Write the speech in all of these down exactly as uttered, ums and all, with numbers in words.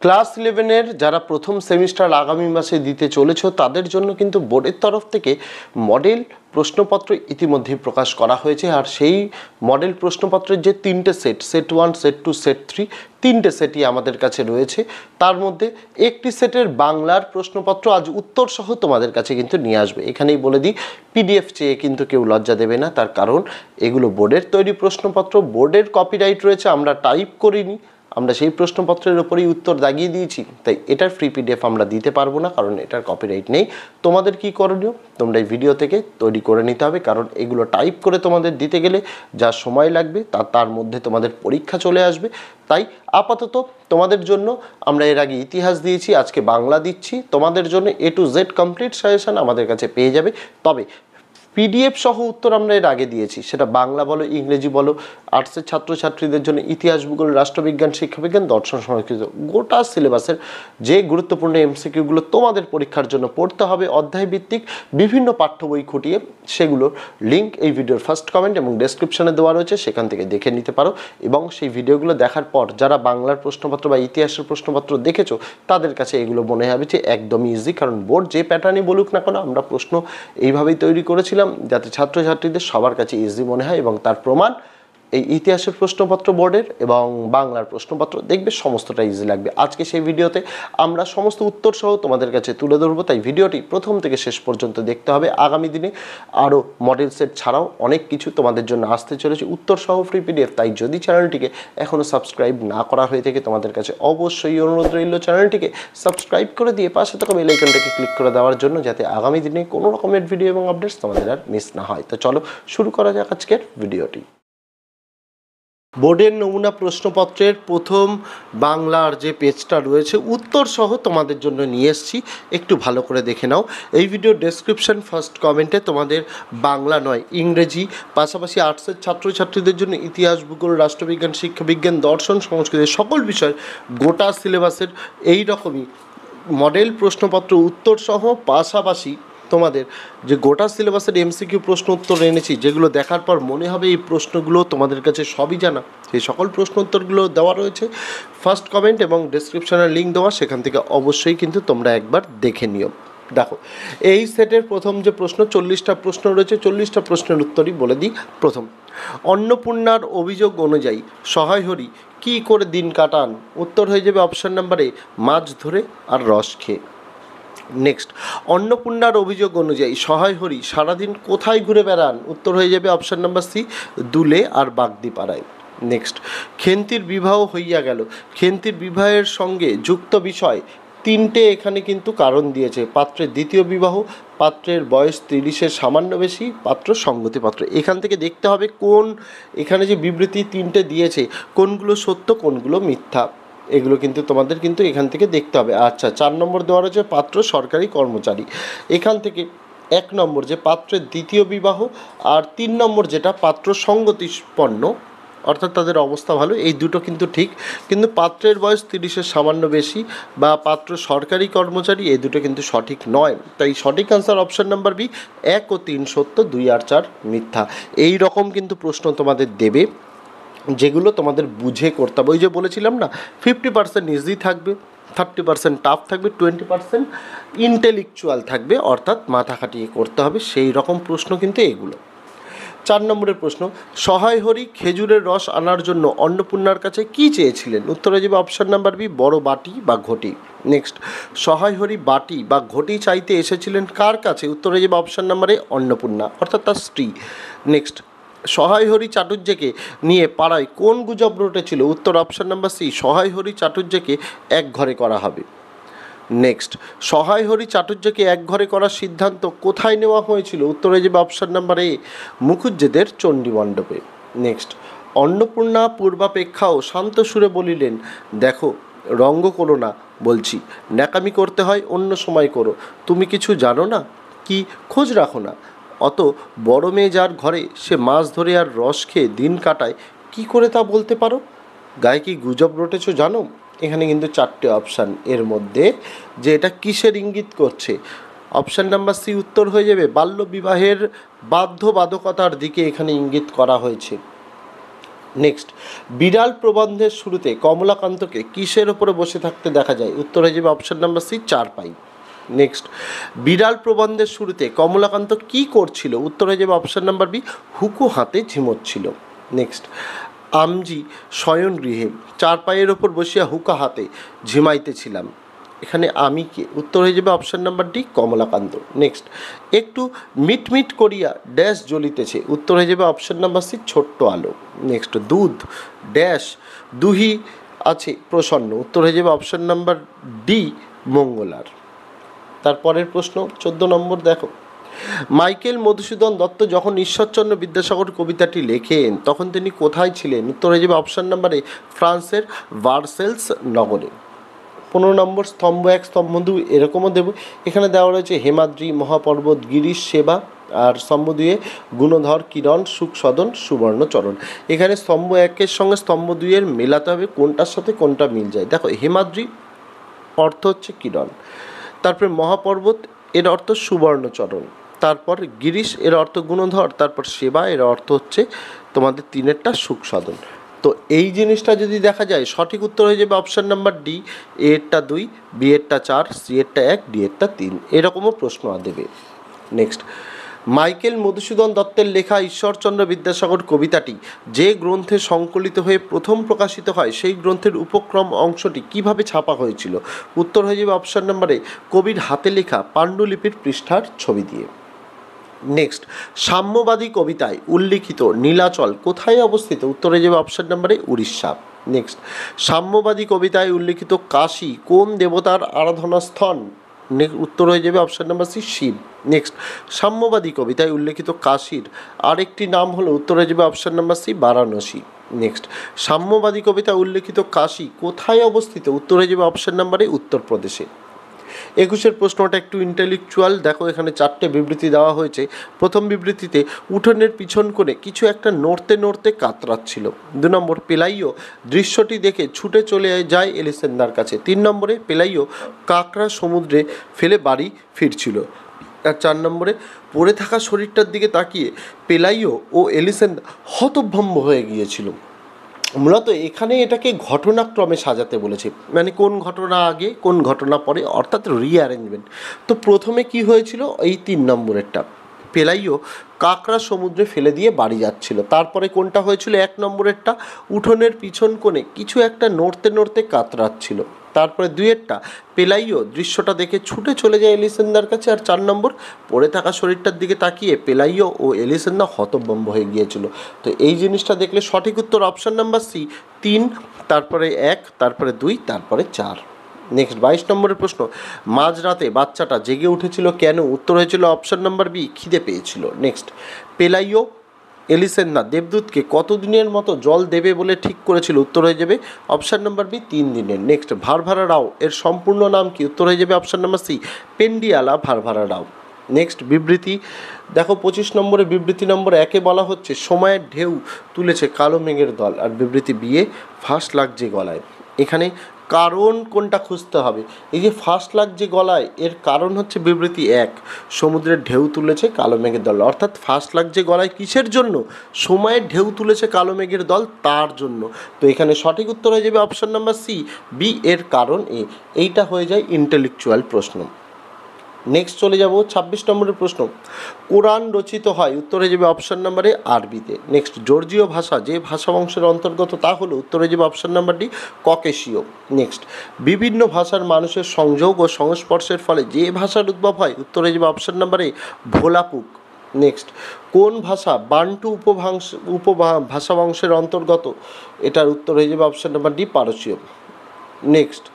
Class ইলেভেনের যারা প্রথম সেমিস্টার আগামী মাসে দিতে চলেছ তাদের জন্য কিন্তু বোর্ডের তরফ থেকে মডেল প্রশ্নপত্র ইতিমধ্যেই প্রকাশ করা হয়েছে। আর সেই মডেল প্রশ্নপত্রের যে তিনটে set set one set two set three তিনটে সেটই আমাদের কাছে রয়েছে। তার মধ্যে একটি সেটের বাংলার প্রশ্নপত্র আজ উত্তর সহ তোমাদের কাছে কিন্তু নিয়ে আসবে। এখানেই বলে দিই, পিডিএফ চেয়ে কিন্তু কেউ লজ্জা দেবে না, তার কারণ এগুলো বোর্ডের তৈরি প্রশ্নপত্র, বোর্ডের কপিরাইট রয়েছে, আমরা টাইপ করিনি, আমরা সেই প্রশ্নপত্রের উপরেই উত্তর দাগিয়ে দিয়েছি, তাই এটার ফ্রি পিডিএফ আমরা দিতে পারবো না, কারণ এটার কপিরাইট নেই। তোমাদের কি করণীয়, তোমরা এই ভিডিও থেকে তৈরি করে নিতে হবে, কারণ এগুলো টাইপ করে তোমাদের দিতে গেলে যা সময় লাগবে তা তার মধ্যে তোমাদের পরীক্ষা চলে আসবে। তাই আপাতত তোমাদের জন্য আমরা এর আগে ইতিহাস দিয়েছি, আজকে বাংলা দিচ্ছি। তোমাদের জন্য A to Z complete suggestion আমাদের কাছে পেয়ে যাবে। তবে পিডিএফ সহ উত্তর আমরা এর আগে দিয়েছি, সেটা বাংলা বলো ইংরেজি বলো, আর্টসের ছাত্রছাত্রীদের জন্য ইতিহাস, ভূগোল, রাষ্ট্রবিজ্ঞান, শিক্ষাবিজ্ঞান, দর্শন, সংস্কৃত গোটা সিলেবাসের যে গুরুত্বপূর্ণ এমসিকিউগুলো তোমাদের পরীক্ষার জন্য পড়তে হবে অধ্যায় ভিত্তিক বিভিন্ন পাঠ্য বই খুঁটিয়ে, সেগুলোর লিঙ্ক এই ভিডিওর ফার্স্ট কমেন্ট এবং ডেসক্রিপশনে দেওয়া রয়েছে, সেখান থেকে দেখে নিতে পারো। এবং সেই ভিডিওগুলো দেখার পর যারা বাংলার প্রশ্নপত্র বা ইতিহাসের প্রশ্নপত্র দেখেছো তাদের কাছে এগুলো মনে হবে যে একদমই ইজি, কারণ বোর্ড যে প্যাটার্নই বলুক না কেন আমরা প্রশ্ন এইভাবেই তৈরি করেছিলাম যাতে ছাত্রছাত্রীদের সবার কাছে ইজি মনে হয়। এবং তার প্রমাণ এই ইতিহাসের প্রশ্নপত্র বোর্ডের এবং বাংলার প্রশ্নপত্র দেখবে সমস্তটা ইজি লাগবে। আজকে সেই ভিডিওতে আমরা সমস্ত উত্তর সহ তোমাদের কাছে তুলে ধরবো, তাই ভিডিওটি প্রথম থেকে শেষ পর্যন্ত দেখতে হবে। আগামী দিনে আরও মডেল সেট ছাড়াও অনেক কিছু তোমাদের জন্য আসতে চলেছে উত্তর সহ ফ্রি পিডিএফ। তাই যদি চ্যানেলটিকে এখনও সাবস্ক্রাইব না করা হয়ে থাকে তোমাদের কাছে অবশ্যই অনুরোধ রইল চ্যানেলটিকে সাবস্ক্রাইব করে দিয়ে পাশে থাকা বেল আইকনটাকে ক্লিক করে দেওয়ার জন্য, যাতে আগামী দিনে কোনো রকমের ভিডিও এবং আপডেটস তোমাদের আর মিস না হয়। তো চলো শুরু করা যাক আজকের ভিডিওটি। বোর্ডের নমুনা প্রশ্নপত্রের প্রথম বাংলার যে পেজটা রয়েছে উত্তর সহ তোমাদের জন্য নিয়ে এসেছি, একটু ভালো করে দেখে নাও। এই ভিডিও ডেসক্রিপশন ফার্স্ট কমেন্টে তোমাদের বাংলা নয় ইংরেজি, পাশাপাশি আর্টসের ছাত্রছাত্রীদের জন্য ইতিহাস, ভূগোল, রাষ্ট্রবিজ্ঞান, শিক্ষাবিজ্ঞান, দর্শন, সংস্কৃতি সকল বিষয় গোটা সিলেবাসের এই রকমই মডেল প্রশ্নপত্র উত্তর সহ, পাশাপাশি তোমাদের যে গোটা সিলেবাসের এমসিকিউ প্রশ্ন উত্তর এনেছি, যেগুলো দেখার পর মনে হবে এই প্রশ্নগুলো তোমাদের কাছে সবই জানা, সেই সকল প্রশ্ন উত্তরগুলো দেওয়া রয়েছে। ফার্স্ট কমেন্ট এবং ডেসক্রিপশনের লিঙ্ক দেওয়া, সেখান থেকে অবশ্যই কিন্তু তোমরা একবার দেখে নিও। দেখো এই সেটের প্রথম যে প্রশ্ন, চল্লিশটা প্রশ্ন রয়েছে, চল্লিশটা প্রশ্নের উত্তরই বলে দিই। প্রথম, অন্নপূর্ণার অভিযোগ অনুযায়ী সহায় হরি কী করে দিন কাটান? উত্তর হয়ে যাবে অপশান নাম্বার এ, মাছ ধরে আর রস খেয়ে। নেক্সট, অন্নপূর্ণার অভিযোগ অনুযায়ী সহায় হরি সারাদিন কোথায় ঘুরে বেড়ান? উত্তর হয়ে যাবে অপশান নাম্বার সি, দুলে আর বাগদিপাড়ায়। নেক্সট, খেন্তির বিবাহ হইয়া গেল, খেন্তির বিবাহের সঙ্গে যুক্ত বিষয় তিনটে এখানে কিন্তু কারণ দিয়েছে। পাত্রের দ্বিতীয় বিবাহ, পাত্রের বয়স তিরিশের সামান্য বেশি, পাত্র সঙ্গতিপাত্র। এখান থেকে দেখতে হবে কোন, এখানে যে বিবৃতি তিনটে দিয়েছে কোনগুলো সত্য কোনগুলো মিথ্যা, এগুলো কিন্তু তোমাদের কিন্তু এখান থেকে দেখতে হবে। আচ্ছা, চার নম্বর দেওয়া রয়েছে পাত্র সরকারি কর্মচারী। এখান থেকে এক নম্বর যে পাত্রের দ্বিতীয় বিবাহ, আর তিন নম্বর যেটা পাত্র সঙ্গতিপন্ন অর্থাৎ তাদের অবস্থা ভালো, এই দুটো কিন্তু ঠিক। কিন্তু পাত্রের বয়স তিরিশের সামান্য বেশি বা পাত্র সরকারি কর্মচারী, এই দুটো কিন্তু সঠিক নয়। তাই সঠিক আনসার অপশান নাম্বার বি, এক ও তিন সত্য, দুই আর চার মিথ্যা। এই রকম কিন্তু প্রশ্ন তোমাদের দেবে, যেগুলো তোমাদের বুঝে করতে হবে। ওই যে বলেছিলাম না, ফিফটি পার্সেন্ট ইজি থাকবে, থার্টি পার্সেন্ট টাফ থাকবে, টোয়েন্টি পার্সেন্ট ইন্টেলেকচুয়াল থাকবে, অর্থাৎ মাথা খাটিয়ে করতে হবে, সেই রকম প্রশ্ন কিন্তু এগুলো। চার নম্বরের প্রশ্ন, সহায় হরি খেজুরের রস আনার জন্য অন্নপূর্ণার কাছে কী চেয়েছিলেন? উত্তর হয়ে যাবে অপশান নাম্বার বি, বড় বাটি বা ঘটি। নেক্সট, সহায় হরি বাটি বা ঘটি চাইতে এসেছিলেন কার কাছে? উত্তর হয়ে যাবে অপশান নাম্বার এ, অন্নপূর্ণা অর্থাৎ তার স্ত্রী। নেক্সট, সহায় হরি চাটুর্যকে নিয়ে পাড়ায় কোন গুজব রটেছিল? উত্তর অপশান নাম্বার সি, সহায় হরি চাটুর্যকে এক ঘরে করা হবে। নেক্সট, সহায় হরি চাটুর্যকে এক ঘরে করার সিদ্ধান্ত কোথায় নেওয়া হয়েছিল? উত্তর হয়ে যাবে অপশান নাম্বার এ, মুখুজ্জেদের চণ্ডী মণ্ডপে। নেক্সট, অন্নপূর্ণা পূর্বাপেক্ষাও শান্ত সুরে বলিলেন, দেখো রঙ্গ করো না বলছি, ন্যাকামি করতে হয় অন্য সময় করো, তুমি কিছু জানো না কি খোঁজ রাখো না? অত বড় মেয়ে যার ঘরে সে মাছ ধরে আর রস খেয়ে দিন কাটায়, কি করে তা বলতে পারো? গায়ে কি গুজব রটেছ জানো? এখানে কিন্তু চারটে অপশান, এর মধ্যে যে এটা কিসের ইঙ্গিত করছে? অপশান নাম্বার সি উত্তর হয়ে যাবে বাল্য বিবাহের বাধ্যবাধকতার দিকে এখানে ইঙ্গিত করা হয়েছে। নেক্সট, বিড়াল প্রবন্ধের শুরুতে কমলাকান্তকে কিসের ওপরে বসে থাকতে দেখা যায়? উত্তর হয়ে যাবে অপশন নাম্বার সি, চারপাই। নেক্সট, বিড়াল প্রবন্ধের শুরুতে কমলাকান্ত কি করছিল? উত্তর হয়ে যাবে অপশন নাম্বার বি, হুকু হাতে ঝিমোচ্ছিল। নেক্সট, আমজি শয়ন গৃহে চারপাইয়ের ওপর বসিয়া হুকা হাতে ঝিমাইতেছিলাম, এখানে আমি কে? উত্তর হয়ে যাবে option number D, Kamalakanta. Next, একটু মিটমিট করিয়া ড্যাশ জ্বলিতেছে, উত্তর হয়ে যাবে অপশন নাম্বার সি, ছোট্ট আলো। নেক্সট, দুধ ড্যাশ দুহি আছে প্রসন্ন, উত্তর হয়ে যাবে অপশন নাম্বার ডি, মঙ্গলার। তারপরের প্রশ্ন চোদ্দ নম্বর দেখো, মাইকেল মধুসূদন দত্ত যখন ঈশ্বরচন্দ্র বিদ্যাসাগর কবিতাটি লেখেন তখন তিনি কোথায় ছিলেন? উত্তর হয়ে যাবে অপশন নাম্বারে ফ্রান্সের ভার্সেলস নগরে। পনেরো নম্বর, স্তম্ভ এক স্তম্ভ দুই এরকমও দেব, এখানে দেওয়া রয়েছে হেমাদ্রি, মহাপর্বত, গিরিশ, সেবা, আর স্তম্ভ দুইয়ে গুণধর, কিরণ, সুখ সদন, সুবর্ণচরণ। এখানে স্তম্ভ একের সঙ্গে স্তম্ভ দুইয়ের মেলাতে হবে কোনটার সাথে কোনটা মিল যায়। দেখো, হেমাদ্রি অর্থ হচ্ছে কিরণ, তারপরে মহাপর্বত এর অর্থ সুবর্ণচরণ, তারপর গিরিশ এর অর্থ গুণধর, তারপর সেবা এর অর্থ হচ্ছে তোমাদের তিনেরটা সুখ সদন। তো এই জিনিসটা যদি দেখা যায় সঠিক উত্তর হয়ে যাবে অপশান নাম্বার ডি, এ এরটা দুই, বি এরটা চার, সি এরটা এক, ডি এরটা তিন, এরকমও প্রশ্ন দেবে। নেক্সট, মাইকেল মধুসূদন দত্তের লেখা ঈশ্বরচন্দ্র বিদ্যাসাগর কবিতাটি যে গ্রন্থে সংকলিত হয়ে প্রথম প্রকাশিত হয় সেই গ্রন্থের উপক্রম অংশটি কিভাবে ছাপা হয়েছিল? উত্তর হয়ে যাবে অপশান নম্বরে কবির হাতে লেখা পাণ্ডুলিপির পৃষ্ঠার ছবি দিয়ে। নেক্সট, সাম্যবাদী কবিতায় উল্লিখিত নীলাচল কোথায় অবস্থিত? উত্তর হয়ে যাবে অপশান নম্বরে উড়িষ্যা। নেক্সট, সাম্যবাদী কবিতায় উল্লিখিত কাশী কোন দেবতার আরাধনা স্থল? উত্তর হয়ে যাবে option number C, Shiva. Next, সাম্যবাদী কবিতায় উল্লেখিত কাশীর আরেকটি নাম হলো? উত্তর হয়ে যাবে option number C, Varanasi. Next, সাম্যবাদী কবিতায় উল্লেখিত কাশী কোথায় অবস্থিত? উত্তর হয়ে যাবে অপশান নাম্বারে উত্তরপ্রদেশে। একুশের প্রশ্নটা একটু ইন্টেলেকচুয়াল, দেখো এখানে চারটে বিবৃতি দেওয়া হয়েছে। প্রথম বিবৃতিতে উঠোনের পিছন করে কিছু একটা নড়তে নড়তে কাতরাচ্ছিল। দু নম্বর, পেলাইও দৃশ্যটি দেখে ছুটে চলে যায় এলিসেন্দার কাছে। তিন নম্বরে, পেলাইও কাঁকড়া সমুদ্রে ফেলে বাড়ি ফিরছিল। আর চার নম্বরে, পড়ে থাকা শরীরটার দিকে তাকিয়ে পেলাইও ও এলিসেন্দা হতভম্ব হয়ে গিয়েছিল। মূলত এখানে এটাকে ঘটনাক্রমে সাজাতে বলেছে, মানে কোন ঘটনা আগে কোন ঘটনা পরে, অর্থাৎ রিঅ্যারেঞ্জমেন্ট। তো প্রথমে কি হয়েছিল? এই তিন নম্বরেরটা, পেলাইও কাঁকড়া সমুদ্রে ফেলে দিয়ে বাড়ি যাচ্ছিল। তারপরে কোনটা হয়েছিল? এক নম্বরেরটা, উঠোনের পিছন কোণে কিছু একটা নড়তে নড়তে কাতরাচ্ছিল। তারপরে দুইয়েরটা, পেলাইও দৃশ্যটা দেখে ছুটে চলে যায় এলিসেন্দার কাছে। আর চার নম্বর, পড়ে থাকা শরীরটার দিকে তাকিয়ে পেলাইও ও এলিসেন্দা হতভম্ব হয়ে গিয়েছিল। তো এই জিনিসটা দেখলে সঠিক উত্তর অপশান নাম্বার সি, তিন, তারপরে এক, তারপরে দুই, তারপরে চার। নেক্সট, বাইশ নম্বরের প্রশ্ন, মাঝরাতে বাচ্চাটা জেগে উঠেছিল কেন? উত্তর হয়েছিল অপশান নাম্বার বি, খিদে পেয়েছিল। নেক্সট, পেলাইও এলিসেন্দা দেবদূতকে কতদিনের মতো জল দেবে বলে ঠিক করেছিল? উত্তর হয়ে যাবে অপশান নাম্বার বি, তিন দিনের। নেক্সট, ভারভারা রাও এর সম্পূর্ণ নাম কি? উত্তর হয়ে যাবে option number C, Pendyala Varavara Rao. Next বিবৃতি দেখো, পঁচিশ নম্বরে বিবৃতি নম্বর একে বলা হচ্ছে সময়ের ঢেউ তুলেছে কালো মেঘের দল, আর বিবৃতি বিয়ে ফাঁস লাগছে গলায়। এখানে কারণ কোনটা খুঁজতে হবে? এই যে ফার্স্ট লাগছে গলায়, এর কারণ হচ্ছে বিবৃতি এক, সমুদ্রের ঢেউ তুলেছে কালো মেঘের দল, অর্থাৎ ফার্স্ট লাগছে গলায় কিসের জন্য? সময়ের ঢেউ তুলেছে কালো মেঘের দল, তার জন্য। তো এখানে সঠিক উত্তর হয়ে যাবে অপশান নাম্বার সি, বি এর কারণ এ। এইটা হয়ে যায় ইন্টেলেকচুয়াল প্রশ্ন। নেক্সট চলে যাব ছাব্বিশ নম্বরের প্রশ্ন, কোরআন রচিত হয়? উত্তর হয়ে যাবে অপশান নাম্বারে আরবিতে। নেক্সট, জর্জীয় ভাষা যে ভাষা বংশের অন্তর্গত তা হলো? উত্তর হয়ে যাবে অপশান নাম্বার ডি, ককেশীয়। নেক্সট, বিভিন্ন ভাষার মানুষের সংযোগ ও সংস্পর্শের ফলে যে ভাষার উদ্ভব হয়? উত্তর হয়ে যাবে অপশান নাম্বারে ভোলাপুক। নেক্সট, কোন ভাষা বান্টু উপভাংশ উপভাষা বংশের অন্তর্গত? এটার উত্তর হয়ে যাবে অপশান নাম্বার ডি, পারসীয়। নেক্সট,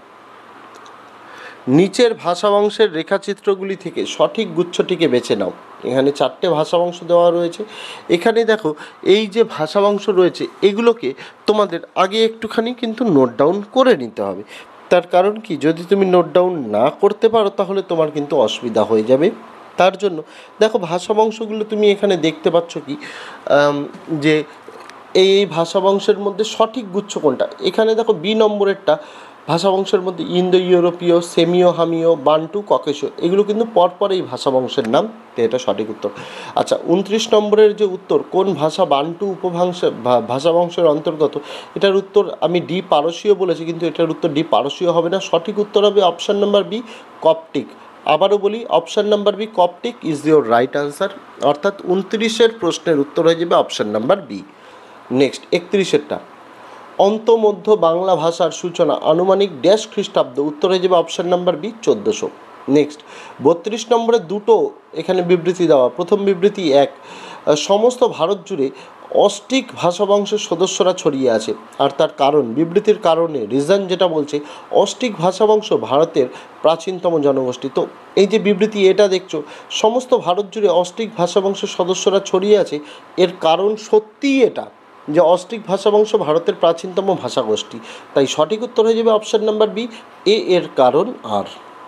নিচের ভাষাবংশের রেখাচিত্রগুলি থেকে সঠিক গুচ্ছটিকে বেছে নাও। এখানে চারটে ভাষাবংশ দেওয়া রয়েছে। এখানে দেখো, এই যে ভাষাবংশ রয়েছে এগুলোকে তোমাদের আগে একটুখানি কিন্তু নোট ডাউন করে নিতে হবে। তার কারণ কি, যদি তুমি নোট ডাউন না করতে পারো তাহলে তোমার কিন্তু অসুবিধা হয়ে যাবে। তার জন্য দেখো, ভাষাবংশগুলো তুমি এখানে দেখতে পাচ্ছ কি, যে এই ভাষাবংশের মধ্যে সঠিক গুচ্ছ কোনটা? এখানে দেখো বি নম্বরেরটা ভাষা বংশের মধ্যে ইন্দো ইউরোপীয়, সেমিও হামিও, বান্টু, ককেশীয় এগুলো কিন্তু পরপর এই ভাষা বংশের নাম, তো এটা সঠিক উত্তর। আচ্ছা, উনত্রিশ নম্বরের যে উত্তর কোন ভাষা বান্টু উপভাষা ভাষা বংশের অন্তর্গত, এটার উত্তর আমি ডি পারসীয় বলেছি, কিন্তু এটার উত্তর ডি পারসীয় হবে না, সঠিক উত্তর হবে অপশান নাম্বার বি কপটিক। আবারও বলি, option number B Coptic is your right answer, অর্থাৎ উনত্রিশের প্রশ্নের উত্তর হয়ে যাবে অপশান নাম্বার বি। নেক্সট একত্রিশেরটা, অন্তমধ্য বাংলা ভাষার সূচনা আনুমানিক ড্যাশ খ্রিস্টাব্দ, উত্তর হয়ে যাবে অপশান নাম্বার বি চোদ্দোশো। নেক্সট বত্রিশ নম্বরে দুটো এখানে বিবৃতি দেওয়া, প্রথম বিবৃতি এক, সমস্ত ভারত জুড়ে অস্টিক ভাষাবংশের সদস্যরা ছড়িয়ে আছে, আর তার কারণ, বিবৃতির কারণে রিজন যেটা বলছে অস্টিক ভাষাবংশ ভারতের প্রাচীনতম জনগোষ্ঠী। তো এই যে বিবৃতি এটা দেখছো, সমস্ত ভারত জুড়ে অস্টিক ভাষাবংশের সদস্যরা ছড়িয়ে আছে, এর কারণ সত্যিই এটা যে অস্ট্রিক ভাষাবংশ ভারতের প্রাচীনতম ভাষাগোষ্ঠী, তাই সঠিক উত্তর হয়ে যাবে অপশান নাম্বার বি এ এর কারণ আর।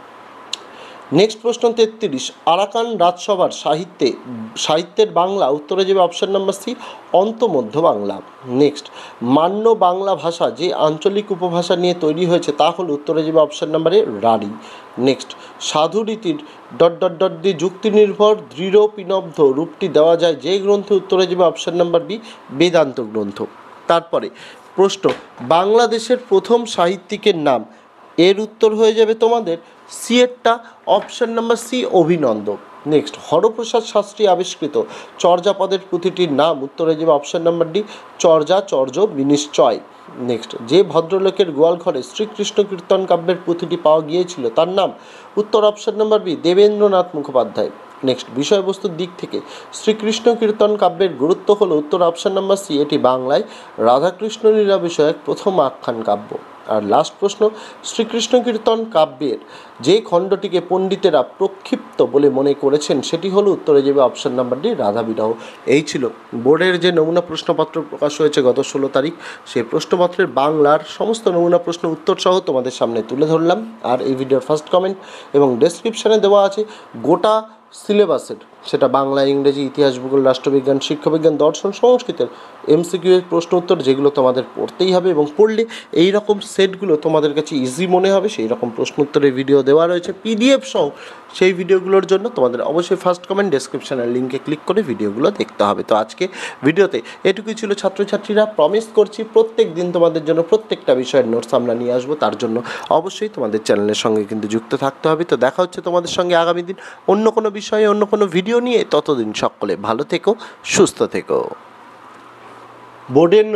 নেক্সট প্রশ্ন তেত্রিশ, আরাকান রাজসভার সাহিত্যে সাহিত্যের বাংলা, উত্তর হয়ে যাবে অপশান নাম্বার সি অন্তমধ্য বাংলা। নেক্সট, মান্য বাংলা ভাষা যে আঞ্চলিক উপভাষা নিয়ে তৈরি হয়েছে তা হল, উত্তর হয়ে যাবে option number A Rarhi. Next, সাধু রীতির ডট ডট ডট দিয়ে যুক্তি নির্ভর দৃঢ় পিনব্ধ রূপটি দেওয়া যায় যে গ্রন্থে, উত্তর হয়ে যাবে অপশান নাম্বার বি বেদান্ত গ্রন্থ। তারপরে প্রশ্ন, বাংলাদেশের প্রথম সাহিত্যিকের নাম, এর উত্তর হয়ে যাবে তোমাদের সি এরটা অপশান নাম্বার সি অভিনন্দন। নেক্সট, হরপ্রসাদ শাস্ত্রী আবিষ্কৃত চর্যাপদের পুঁথিটির নাম, উত্তর হয়ে যাবে অপশান নাম্বার ডি চর্যা চর্য বিনিশ্চয়। নেক্সট, যে ভদ্রলোকের গোয়ালঘরে শ্রীকৃষ্ণ কীর্তন কাব্যের পুঁথিটি পাওয়া গিয়েছিল তার নাম, উত্তর option number B Debendranath Mukhopadhyay. Next, বিষয়বস্তুর দিক থেকে শ্রীকৃষ্ণ কীর্তন কাব্যের গুরুত্ব হলো, উত্তর অপশান নাম্বার সি এটি বাংলায় রাধাকৃষ্ণ লীলা বিষয়ক প্রথম আখ্যান কাব্য। আর লাস্ট প্রশ্ন, শ্রীকৃষ্ণ কীর্তন কাব্যের যে খণ্ডটিকে পণ্ডিতেরা প্রক্ষিপ্ত বলে মনে করেছেন সেটি হলো, উত্তরে যাবে অপশান নাম্বার ডি রাধা বিরহ। এই ছিল বোর্ডের যে নমুনা প্রশ্নপত্র প্রকাশ হয়েছে গত ষোলো তারিখ, সেই প্রশ্নপত্রের বাংলার সমস্ত নমুনা প্রশ্ন উত্তর সহ তোমাদের সামনে তুলে ধরলাম। আর এই ভিডিওর ফার্স্ট কমেন্ট এবং ডেসক্রিপশানে দেওয়া আছে গোটা সিলেবাসের, সেটা বাংলা, ইংরেজি, ইতিহাস, ভূগোল, রাষ্ট্রবিজ্ঞান, শিক্ষাবিজ্ঞান, দর্শন, সংস্কৃতের এমসিকিউ এর প্রশ্ন উত্তর, যেগুলো তোমাদের পড়তেই হবে এবং পড়লে এই রকম সেটগুলো তোমাদের কাছে ইজি মনে হবে, সেই রকম প্রশ্ন উত্তরের ভিডিও দেওয়া রয়েছে পিডিএফ সহ। সেই ভিডিওগুলোর জন্য তোমাদের অবশ্যই ফার্স্ট কমেন্ট ডেসক্রিপশানের লিঙ্কে ক্লিক করে ভিডিওগুলো দেখতে হবে। তো আজকে ভিডিওতে এটুকুই ছিল ছাত্রছাত্রীরা, প্রমিস করছি প্রত্যেক দিন তোমাদের জন্য প্রত্যেকটা বিষয়ের নোটস আমরা নিয়ে আসবো, তার জন্য অবশ্যই তোমাদের চ্যানেলের সঙ্গে কিন্তু যুক্ত থাকতে হবে। তো দেখা হচ্ছে তোমাদের সঙ্গে আগামী দিন অন্য কোনো বিষয়ে অন্য কোনো ভিডিও নিয়ে, ততদিন সকলে ভালো থেকো, সুস্থ থেকো। বোর্ডের